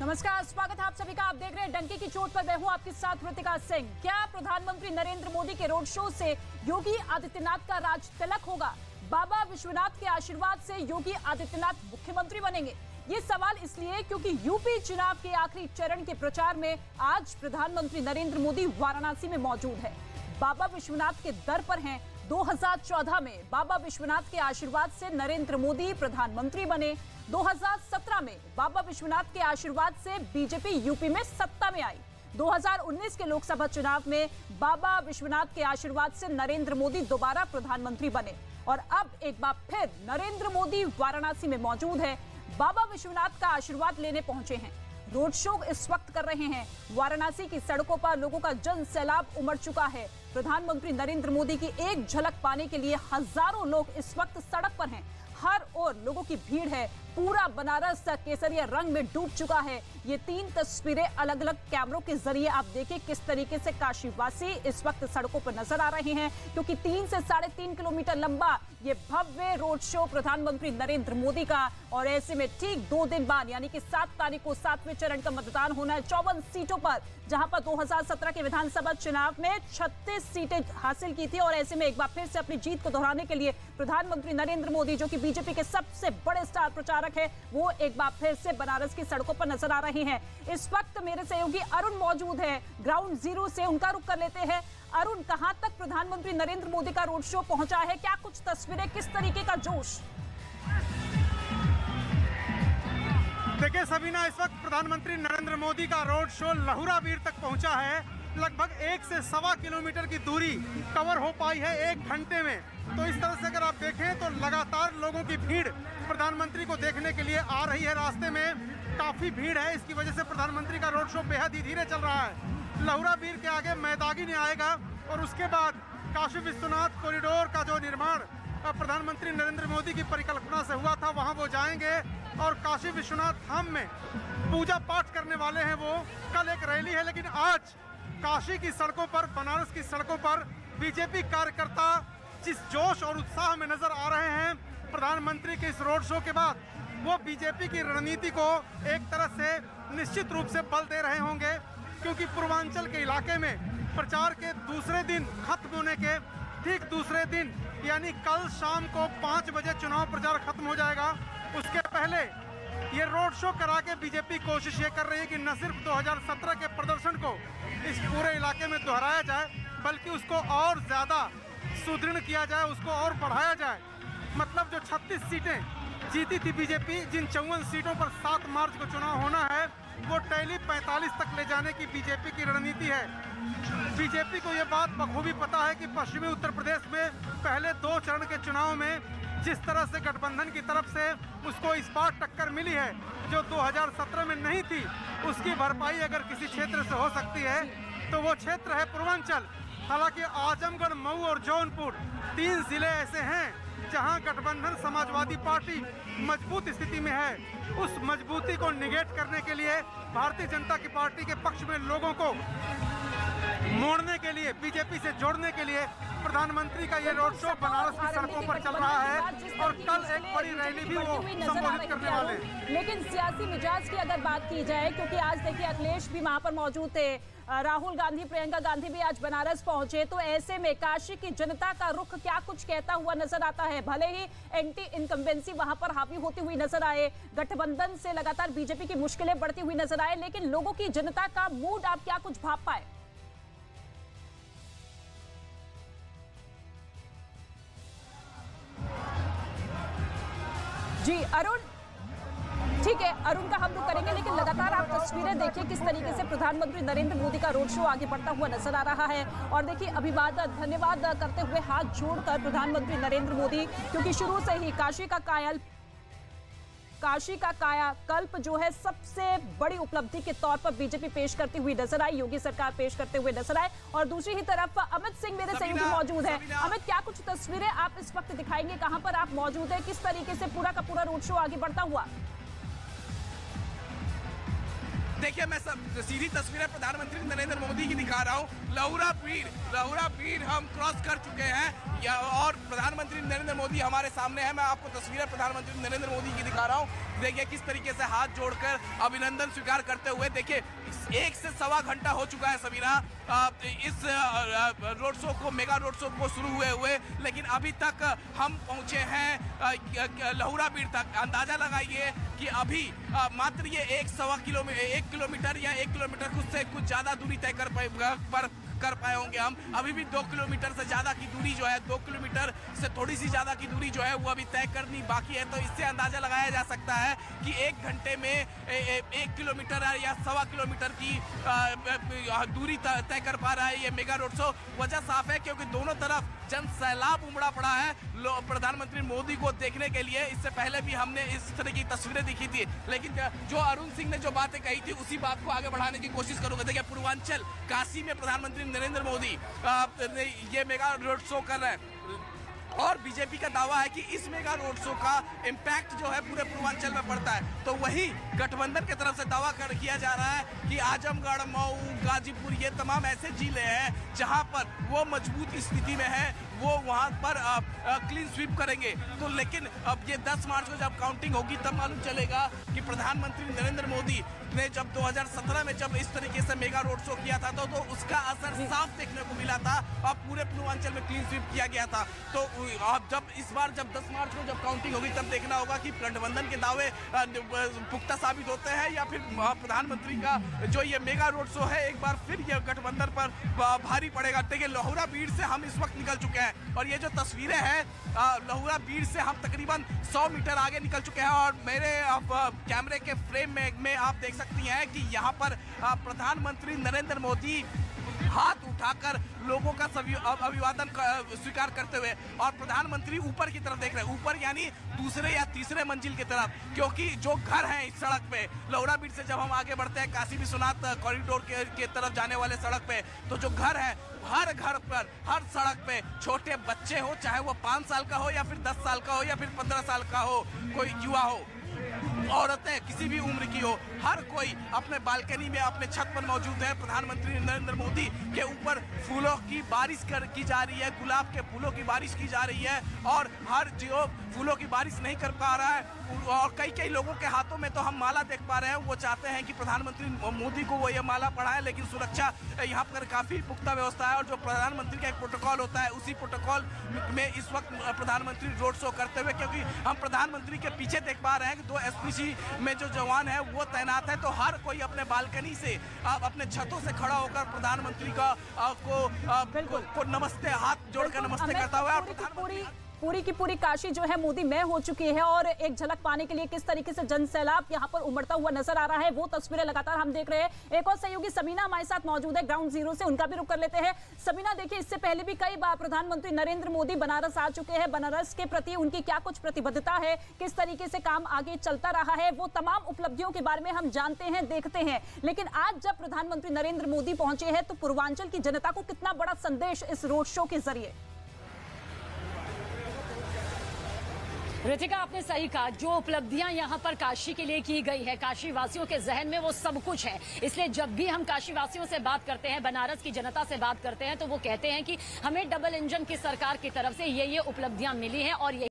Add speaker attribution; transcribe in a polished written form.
Speaker 1: नमस्कार, स्वागत है आप सभी का। आप देख रहे हैं डंके की चोट पर। मैं हूं आपके साथ ऋतिका सिंह। क्या प्रधानमंत्री नरेंद्र मोदी के रोड शो से योगी आदित्यनाथ का राज तिलक होगा? बाबा विश्वनाथ के आशीर्वाद से योगी आदित्यनाथ मुख्यमंत्री बनेंगे? ये सवाल इसलिए क्योंकि यूपी चुनाव के आखिरी चरण के प्रचार में आज प्रधानमंत्री नरेंद्र मोदी वाराणसी में मौजूद है। बाबा विश्वनाथ के दर पर हैं। 2014 में बाबा विश्वनाथ के आशीर्वाद से नरेंद्र मोदी प्रधानमंत्री बने। 2017 में बाबा विश्वनाथ के आशीर्वाद से बीजेपी यूपी में सत्ता में आई। 2019 के लोकसभा चुनाव में बाबा विश्वनाथ के आशीर्वाद से नरेंद्र मोदी दोबारा प्रधानमंत्री बने और अब एक बार फिर नरेंद्र मोदी वाराणसी में मौजूद है। बाबा विश्वनाथ का आशीर्वाद लेने पहुंचे हैं। रोड शो इस वक्त कर रहे हैं। वाराणसी की सड़कों पर लोगों का जन सैलाब उमड़ चुका है। प्रधानमंत्री नरेंद्र मोदी की एक झलक पाने के लिए हजारों लोग इस वक्त सड़क पर हैं। हर ओर लोगों की भीड़ है। पूरा बनारस केसरिया रंग में डूब चुका है। ये 3 तस्वीरें अलग अलग कैमरों के जरिए आप देखिए किस तरीके से काशीवासी इस वक्त सड़कों पर नजर आ रहे हैं, क्योंकि 3 से 3.5 किलोमीटर लंबा ये भव्य रोड शो प्रधानमंत्री नरेंद्र मोदी का। और ऐसे में ठीक 2 दिन बाद यानी कि 7 तारीख को 7वें चरण का मतदान होना है 54 सीटों पर, जहां पर 2017 के विधानसभा चुनाव में 36 सीटें हासिल की थी। और ऐसे में एक बार फिर से अपनी जीत को दोहराने के लिए प्रधानमंत्री नरेंद्र मोदी, जो कि बीजेपी के सबसे बड़े स्टार प्रचारक है, वो एक बार फिर से बनारस की सड़कों पर नजर आ रहे हैं। इस वक्त मेरे सहयोगी अरुण मौजूद है ग्राउंड जीरो से। उनका रुख कर लेते हैं। अरुण, कहां तक प्रधानमंत्री नरेंद्र मोदी का रोड शो पहुंचा है? क्या कुछ तस्वीरें, किस तरीके का जोश?
Speaker 2: देखिए सबीना, इस वक्त प्रधानमंत्री नरेंद्र मोदी का रोड शो लहुरावीर तक पहुंचा है। लगभग 1 से 1.25 किलोमीटर की दूरी कवर हो पाई है 1 घंटे में। तो इस तरह से अगर आप देखें तो लगातार लोगों की भीड़ प्रधानमंत्री को देखने के लिए आ रही है। रास्ते में काफी भीड़ है, इसकी वजह से प्रधानमंत्री का रोड शो बेहद ही धीरे चल रहा है। लहुरावीर के आगे मैदागिनी आएगा और उसके बाद काशी विश्वनाथ कॉरिडोर का जो निर्माण प्रधानमंत्री नरेंद्र मोदी की परिकल्पना से हुआ था, वहां वो जाएंगे और काशी विश्वनाथ धाम में पूजा पाठ करने वाले हैं। वो कल एक रैली है, लेकिन आज काशी की सड़कों पर, बनारस की सड़कों पर बीजेपी कार्यकर्ता जिस जोश और उत्साह में नजर आ रहे हैं प्रधानमंत्री के इस रोड शो के बाद, वो बीजेपी की रणनीति को एक तरह से निश्चित रूप से बल दे रहे होंगे। क्योंकि पूर्वांचल के इलाके में प्रचार के दूसरे दिन खत्म होने के ठीक दूसरे दिन यानी कल शाम को 5 बजे चुनाव प्रचार खत्म हो जाएगा। उसके पहले ये रोड शो करा के बीजेपी कोशिश ये कर रही है कि न सिर्फ 2017 के प्रदर्शन को इस पूरे इलाके में दोहराया जाए, बल्कि उसको और ज्यादा सुदृढ़ किया जाए, उसको और बढ़ाया जाए। मतलब जो 36 सीटें जीती थी बीजेपी, जिन 54 सीटों पर 7 मार्च को चुनाव होना है, वो टैली 45 तक ले जाने की बीजेपी की रणनीति है। बीजेपी को ये बात बखूबी पता है कि पश्चिमी उत्तर प्रदेश में पहले 2 चरण के चुनाव में जिस तरह से गठबंधन की तरफ से उसको इस बार टक्कर मिली है, जो 2017 में नहीं थी, उसकी भरपाई अगर किसी क्षेत्र से हो सकती है तो वो क्षेत्र है पूर्वांचल। हालांकि आजमगढ़, मऊ और जौनपुर 3 जिले ऐसे हैं जहां गठबंधन समाजवादी पार्टी मजबूत स्थिति में है। उस मजबूती को निगेट करने के लिए भारतीय जनता की पार्टी के पक्ष में लोगों को मोड़ने के लिए, बीजेपी से जोड़ने के लिए प्रधानमंत्री का ये रोड शो बनारस की सड़कों पर चल रहा है और कल एक बड़ी रैली भी वो संबोधित करने वाले हैं।
Speaker 1: लेकिन सियासी मिजाज की अगर बात की जाए, क्योंकि आज देखिए अखिलेश भी वहां पर मौजूद थे, राहुल गांधी, प्रियंका गांधी भी आज बनारस पहुंचे, तो ऐसे में काशी की जनता का रुख क्या कुछ कहता हुआ नजर आता है? भले ही एंटी इनकम्बेंसी वहां पर हावी होती हुई नजर आए, गठबंधन से लगातार बीजेपी की मुश्किलें बढ़ती हुई नजर आए, लेकिन लोगों की, जनता का मूड आप क्या कुछ भाप पाए? जी अरुण, ठीक है, अरुण का हम लोग करेंगे, लेकिन लगातार आप तस्वीरें देखिए किस तरीके से प्रधानमंत्री नरेंद्र मोदी का रोड शो आगे बढ़ता हुआ नजर आ रहा है। और देखिए अभिवादन, धन्यवाद करते हुए हाथ जोड़कर प्रधानमंत्री नरेंद्र मोदी, क्योंकि शुरू से ही काशी का कायाकल्प जो है सबसे बड़ी उपलब्धि के तौर पर बीजेपी पेश करती हुई नजर आई, योगी सरकार पेश करते हुए नजर आए। और दूसरी ही तरफ अमित सिंह मेरे सहयोगी मौजूद है। अमित, क्या कुछ तस्वीरें आप इस वक्त दिखाएंगे? कहां पर आप मौजूद है? किस तरीके से पूरा का पूरा रोड शो आगे बढ़ता हुआ?
Speaker 3: देखिए मैं सब सीधी तस्वीरें प्रधानमंत्री नरेंद्र मोदी की दिखा रहा हूँ। लहुरा पीर हम क्रॉस कर चुके हैं और प्रधानमंत्री नरेंद्र मोदी हमारे सामने है। मैं आपको तस्वीरें प्रधानमंत्री नरेंद्र मोदी की दिखा रहा हूँ। देखिए किस तरीके से हाथ जोड़कर अभिनंदन स्वीकार करते हुए, देखिए 1 से सवा घंटा हो चुका है सबीना इस रोड शो को, मेगा रोड शो को शुरू हुए, लेकिन अभी तक हम पहुंचे हैं लहुरा बीड़ तक। अंदाजा लगाइए कि अभी मात्र ये 1 किलोमीटर या 1 किलोमीटर कुछ ज्यादा दूरी तय कर पाए होंगे हम। अभी भी 2 किलोमीटर से ज्यादा की दूरी जो है, 2 किलोमीटर से थोड़ी सी ज्यादा की दूरी जो है वो अभी तय करनी बाकी है। तो इससे अंदाजा लगाया जा सकता है कि 1 घंटे में 1 किलोमीटर या सवा किलोमीटर की दूरी तय कर पा रहा है ये मेगा रोड शो। वजह साफ है क्योंकि दोनों तरफ जन सैलाब उमड़ा पड़ा है प्रधानमंत्री मोदी को देखने के लिए। इससे पहले भी हमने इस तरह की तस्वीरें दिखी थी, लेकिन जो अरुण सिंह ने जो बातें कही थी उसी बात को आगे बढ़ाने की कोशिश करूंगा। देखिए पूर्वांचल काशी में प्रधानमंत्री नरेंद्र मोदी ये मेगा रोड शो कर रहे हैं और बीजेपी का दावा है कि इस मेगा रोड शो का इम्पैक्ट जो है पूरे पूर्वांचल में पड़ता है। तो वही गठबंधन की तरफ से दावा किया जा रहा है कि आजमगढ़, मऊ, गाजीपुर ये तमाम ऐसे जिले हैं जहां पर वो मजबूत स्थिति में है, वो वहां पर क्लीन स्वीप करेंगे। तो लेकिन अब ये 10 मार्च को जब काउंटिंग होगी तब मालूम चलेगा कि प्रधानमंत्री नरेंद्र मोदी ने जब 2017 में जब इस तरीके से मेगा रोड शो किया था तो उसका असर साफ देखने को मिला था और पूरे पूर्वांचल में क्लीन स्वीप किया गया था। तो अब जब इस बार जब 10 मार्च को जब काउंटिंग होगी तब देखना होगा कि गठबंधन के दावे पुख्ता साबित होते हैं या फिर प्रधानमंत्री का जो ये मेगा रोड शो है एक बार फिर ये गठबंधन पर भारी पड़ेगा। देखिए लहुरा बीड़ से हम इस वक्त निकल चुके हैं और ये जो तस्वीरें हैं लहुरा बीड़ से हम तकरीबन 100 मीटर आगे निकल चुके हैं और मेरे कैमरे के फ्रेम में आप देख सकती हैं कि यहाँ पर प्रधानमंत्री नरेंद्र मोदी हाथ उठाकर लोगों का अभिवादन स्वीकार करते हुए और प्रधानमंत्री ऊपर की तरफ देख रहे हैं, ऊपर यानी दूसरे या तीसरे मंजिल की तरफ, क्योंकि जो घर हैं इस सड़क पे लहुरा बीड़ से जब हम आगे बढ़ते हैं काशी विश्वनाथ कॉरिडोर के तरफ जाने वाले सड़क पे, तो जो घर है हर घर पर हर सड़क पे छोटे बच्चे हो, चाहे वो 5 साल का हो या फिर 10 साल का हो या फिर 15 साल का हो, कोई युवा हो, औरतें किसी भी उम्र की हो, हर कोई अपने बालकनी में अपने छत पर मौजूद है। प्रधानमंत्री नरेंद्र मोदी के ऊपर फूलों की बारिश की जा रही है, गुलाब के फूलों की बारिश की जा रही है और हर जो फूलों की बारिश नहीं कर पा रहा है और कई लोगों के हाथों में तो हम माला देख पा रहे हैं, वो चाहते हैं कि प्रधानमंत्री मोदी को वो ये माला पढ़ाए, लेकिन सुरक्षा यहाँ पर काफी पुख्ता व्यवस्था है और जो प्रधानमंत्री का एक प्रोटोकॉल होता है उसी प्रोटोकॉल में इस वक्त प्रधानमंत्री रोड शो करते हुए, क्योंकि हम प्रधानमंत्री के पीछे देख पा रहे हैं कि 2 एसपीसी में जो जवान है वो तैनात है। तो हर कोई अपने बालकनी से अपने छतों से खड़ा होकर प्रधानमंत्री को नमस्ते, हाथ जोड़कर नमस्ते करता हुआ और
Speaker 1: पूरी की पूरी काशी जो है मोदी में हो चुकी है और एक झलक पाने के लिए किस तरीके से जन सैलाब यहाँ पर उमड़ता हुआ नजर आ रहा है वो तस्वीरें लगातार हम देख रहे हैं। एक और सहयोगी सबीना हमारे साथ मौजूद है ग्राउंड जीरो से, उनका भी रुख कर लेते हैं। सबीना देखिए, इससे पहले भी कई बार प्रधानमंत्री नरेंद्र मोदी बनारस आ चुके हैं, बनारस के प्रति उनकी क्या कुछ प्रतिबद्धता है, किस तरीके से काम आगे चलता रहा है, वो तमाम उपलब्धियों के बारे में हम जानते हैं, देखते हैं। लेकिन आज जब प्रधानमंत्री नरेंद्र मोदी पहुंचे हैं तो पूर्वांचल की जनता को कितना बड़ा संदेश इस रोड शो के जरिए?
Speaker 4: रितिका, आपने सही कहा, जो उपलब्धियां यहाँ पर काशी के लिए की गई है, काशी वासियों के जहन में वो सब कुछ है। इसलिए जब भी हम काशी वासियों से बात करते हैं, बनारस की जनता से बात करते हैं, तो वो कहते हैं कि हमें डबल इंजन की सरकार की तरफ से ये उपलब्धियां मिली हैं और ये